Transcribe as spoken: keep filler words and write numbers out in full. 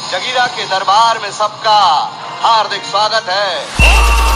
जगीरा के दरबार में सबका हार्दिक स्वागत है।